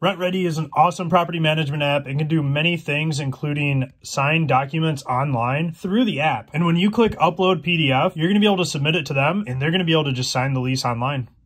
RentRedi is an awesome property management app and can do many things, including sign documents online through the app. And when you click upload PDF, you're going to be able to submit it to them and they're going to be able to just sign the lease online.